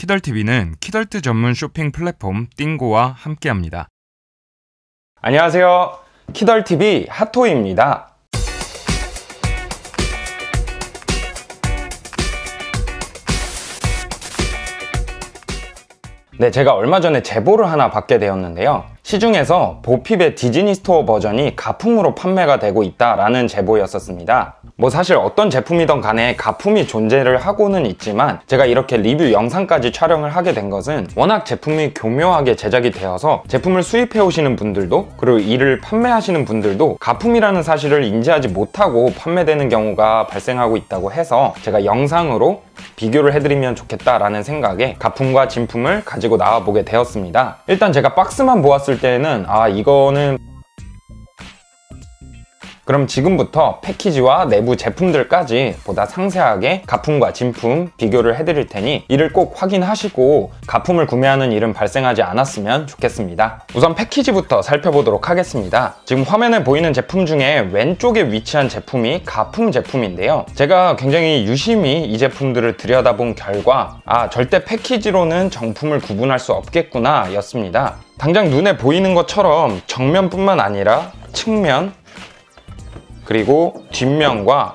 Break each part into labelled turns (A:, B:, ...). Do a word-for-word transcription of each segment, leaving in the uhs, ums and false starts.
A: 키덜티비는 키덜트 전문 쇼핑 플랫폼 띵고와 함께합니다.
B: 안녕하세요. 키덜티비 핫토이입니다. 네, 제가 얼마 전에 제보를 하나 받게 되었는데요. 시중에서 보핍의 디즈니 스토어 버전이 가품으로 판매가 되고 있다라는 제보였었습니다. 뭐 사실 어떤 제품이든 간에 가품이 존재를 하고는 있지만 제가 이렇게 리뷰 영상까지 촬영을 하게 된 것은 워낙 제품이 교묘하게 제작이 되어서 제품을 수입해 오시는 분들도 그리고 이를 판매하시는 분들도 가품이라는 사실을 인지하지 못하고 판매되는 경우가 발생하고 있다고 해서 제가 영상으로 비교를 해드리면 좋겠다라는 생각에 가품과 진품을 가지고 나와보게 되었습니다. 일단 제가 박스만 보았을 때는 아 이거는 그럼 지금부터 패키지와 내부 제품들까지 보다 상세하게 가품과 진품 비교를 해드릴 테니 이를 꼭 확인하시고 가품을 구매하는 일은 발생하지 않았으면 좋겠습니다. 우선 패키지부터 살펴보도록 하겠습니다. 지금 화면에 보이는 제품 중에 왼쪽에 위치한 제품이 가품 제품인데요. 제가 굉장히 유심히 이 제품들을 들여다본 결과 아 절대 패키지로는 정품을 구분할 수 없겠구나 였습니다. 당장 눈에 보이는 것처럼 정면뿐만 아니라 측면 그리고 뒷면과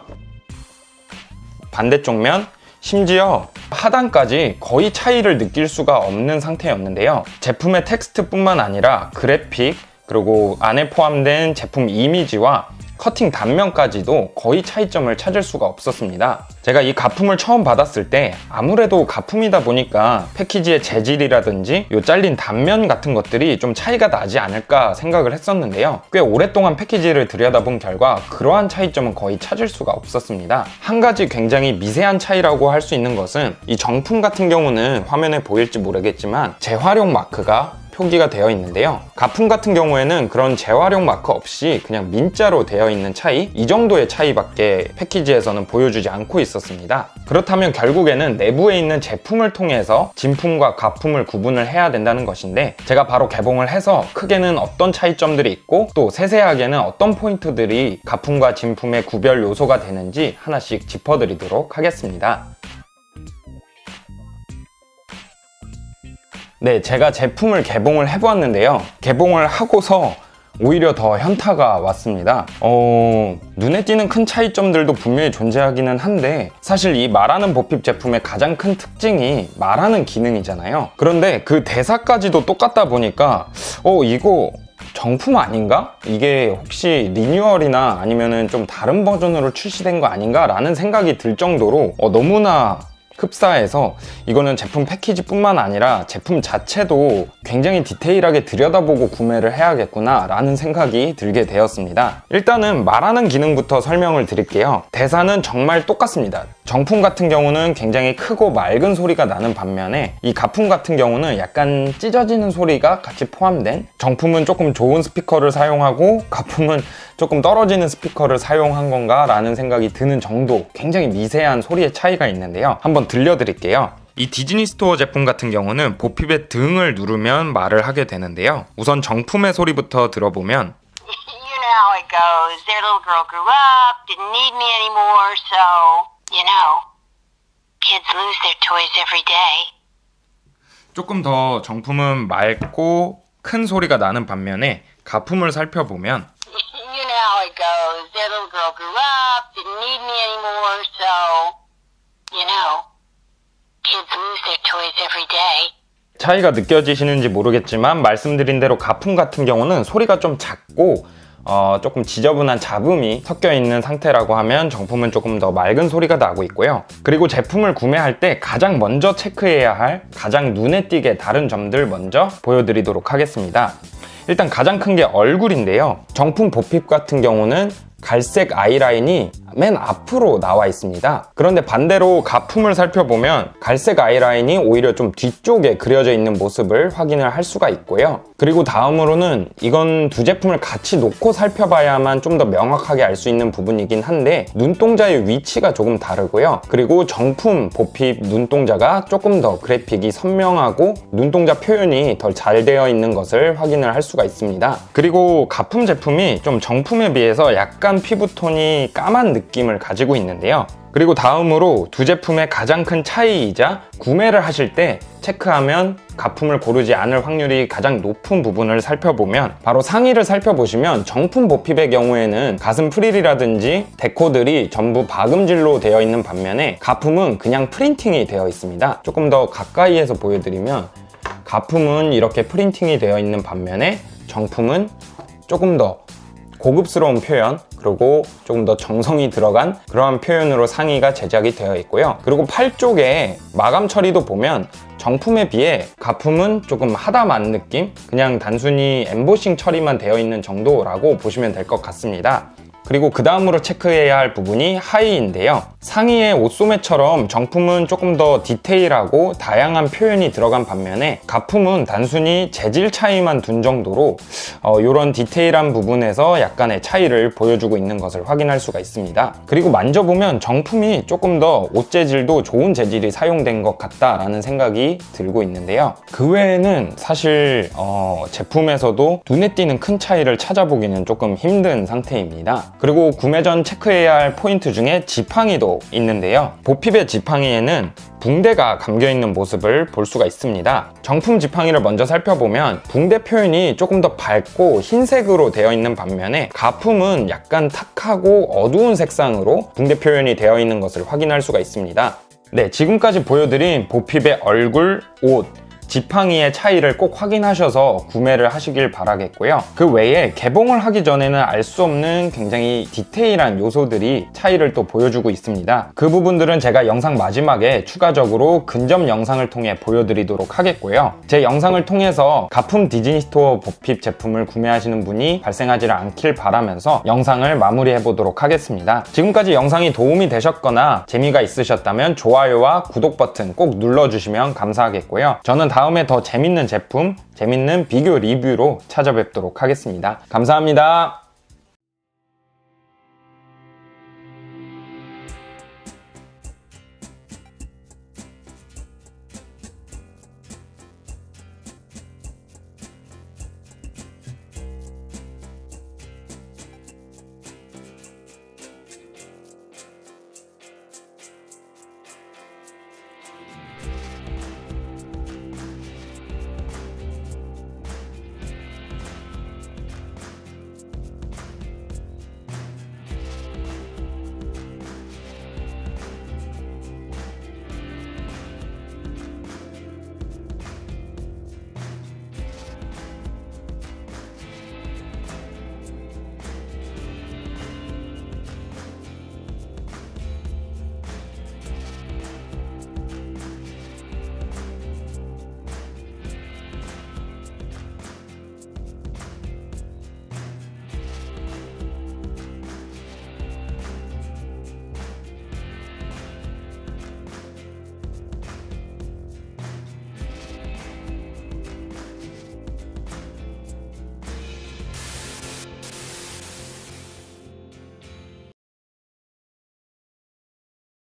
B: 반대쪽 면, 심지어 하단까지 거의 차이를 느낄 수가 없는 상태였는데요. 제품의 텍스트뿐만 아니라 그래픽, 그리고 안에 포함된 제품 이미지와 커팅 단면까지도 거의 차이점을 찾을 수가 없었습니다. 제가 이 가품을 처음 받았을 때 아무래도 가품이다 보니까 패키지의 재질이라든지 요 잘린 단면 같은 것들이 좀 차이가 나지 않을까 생각을 했었는데요. 꽤 오랫동안 패키지를 들여다본 결과 그러한 차이점은 거의 찾을 수가 없었습니다. 한 가지 굉장히 미세한 차이라고 할 수 있는 것은 이 정품 같은 경우는 화면에 보일지 모르겠지만 재활용 마크가 표기가 되어 있는데요. 가품 같은 경우에는 그런 재활용 마크 없이 그냥 민자로 되어 있는 차이, 이 정도의 차이밖에 패키지에서는 보여주지 않고 있었습니다. 그렇다면 결국에는 내부에 있는 제품을 통해서 진품과 가품을 구분을 해야 된다는 것인데 제가 바로 개봉을 해서 크게는 어떤 차이점들이 있고 또 세세하게는 어떤 포인트들이 가품과 진품의 구별 요소가 되는지 하나씩 짚어드리도록 하겠습니다. 네, 제가 제품을 개봉을 해보았는데요. 개봉을 하고서 오히려 더 현타가 왔습니다. 어... 눈에 띄는 큰 차이점들도 분명히 존재하기는 한데 사실 이 말하는 보핍 제품의 가장 큰 특징이 말하는 기능이잖아요. 그런데 그 대사까지도 똑같다 보니까 어... 이거 정품 아닌가? 이게 혹시 리뉴얼이나 아니면은 좀 다른 버전으로 출시된 거 아닌가? 라는 생각이 들 정도로 어, 너무나 흡사해서 이거는 제품 패키지뿐만 아니라 제품 자체도 굉장히 디테일하게 들여다보고 구매를 해야겠구나 라는 생각이 들게 되었습니다. 일단은 말하는 기능부터 설명을 드릴게요. 대사는 정말 똑같습니다. 정품 같은 경우는 굉장히 크고 맑은 소리가 나는 반면에 이 가품 같은 경우는 약간 찢어지는 소리가 같이 포함된, 정품은 조금 좋은 스피커를 사용하고 가품은 조금 떨어지는 스피커를 사용한 건가 라는 생각이 드는 정도 굉장히 미세한 소리의 차이가 있는데요. 한번 들려드릴게요. 이 디즈니 스토어 제품 같은 경우는 보핍의 등을 누르면 말을 하게 되는데요. 우선 정품의 소리부터 들어보면
C: You know how it goes. Their little girl grew up, didn't need me anymore, so, you know, kids lose their toys every day.
A: 조금 더 정품은 맑고 큰 소리가 나는 반면에 가품을 살펴보면
C: You know how it goes. Their little girl grew up, didn't need me anymore, so, you know, kids lose their toys every day.
B: 차이가 느껴지시는지 모르겠지만 말씀드린 대로 가품 같은 경우는 소리가 좀 작고 어, 조금 지저분한 잡음이 섞여 있는 상태라고 하면 정품은 조금 더 맑은 소리가 나고 있고요. 그리고 제품을 구매할 때 가장 먼저 체크해야 할 가장 눈에 띄게 다른 점들 먼저 보여드리도록 하겠습니다. 일단 가장 큰 게 얼굴인데요. 정품 보핍 같은 경우는 갈색 아이라인이 맨 앞으로 나와 있습니다. 그런데 반대로 가품을 살펴보면 갈색 아이라인이 오히려 좀 뒤쪽에 그려져 있는 모습을 확인을 할 수가 있고요. 그리고 다음으로는 이건 두 제품을 같이 놓고 살펴봐야만 좀 더 명확하게 알 수 있는 부분이긴 한데 눈동자의 위치가 조금 다르고요. 그리고 정품 보핍 눈동자가 조금 더 그래픽이 선명하고 눈동자 표현이 덜 잘 되어 있는 것을 확인을 할 수가 있습니다. 그리고 가품 제품이 좀 정품에 비해서 약간 피부톤이 까만 느낌을 가지고 있는데요. 그리고 다음으로 두 제품의 가장 큰 차이이자 구매를 하실 때 체크하면 가품을 고르지 않을 확률이 가장 높은 부분을 살펴보면 바로 상의를 살펴보시면 정품 보핍의 경우에는 가슴 프릴이라든지 데코들이 전부 박음질로 되어 있는 반면에 가품은 그냥 프린팅이 되어 있습니다. 조금 더 가까이에서 보여드리면 가품은 이렇게 프린팅이 되어 있는 반면에 정품은 조금 더 고급스러운 표현, 그리고 조금 더 정성이 들어간 그러한 표현으로 상의가 제작이 되어 있고요. 그리고 팔 쪽에 마감 처리도 보면 정품에 비해 가품은 조금 하다만 느낌? 그냥 단순히 엠보싱 처리만 되어 있는 정도라고 보시면 될 것 같습니다. 그리고 그 다음으로 체크해야 할 부분이 하의인데요. 상의의 옷소매처럼 정품은 조금 더 디테일하고 다양한 표현이 들어간 반면에 가품은 단순히 재질 차이만 둔 정도로 어, 이런 디테일한 부분에서 약간의 차이를 보여주고 있는 것을 확인할 수가 있습니다. 그리고 만져보면 정품이 조금 더 옷 재질도 좋은 재질이 사용된 것 같다라는 생각이 들고 있는데요. 그 외에는 사실 어, 제품에서도 눈에 띄는 큰 차이를 찾아보기는 조금 힘든 상태입니다. 그리고 구매 전 체크해야 할 포인트 중에 지팡이도 있는데요. 보핍의 지팡이에는 붕대가 감겨있는 모습을 볼 수가 있습니다. 정품 지팡이를 먼저 살펴보면 붕대 표현이 조금 더 밝고 흰색으로 되어 있는 반면에 가품은 약간 탁하고 어두운 색상으로 붕대 표현이 되어 있는 것을 확인할 수가 있습니다. 네, 지금까지 보여드린 보핍의 얼굴, 옷, 지팡이의 차이를 꼭 확인하셔서 구매를 하시길 바라겠고요. 그 외에 개봉을 하기 전에는 알 수 없는 굉장히 디테일한 요소들이 차이를 또 보여주고 있습니다. 그 부분들은 제가 영상 마지막에 추가적으로 근접 영상을 통해 보여드리도록 하겠고요. 제 영상을 통해서 가품 디즈니 스토어 보핍 제품을 구매하시는 분이 발생하지 않길 바라면서 영상을 마무리해 보도록 하겠습니다. 지금까지 영상이 도움이 되셨거나 재미가 있으셨다면 좋아요와 구독 버튼 꼭 눌러주시면 감사하겠고요. 저는 다음에 더 재밌는 제품, 재밌는 비교 리뷰로 찾아뵙도록 하겠습니다. 감사합니다.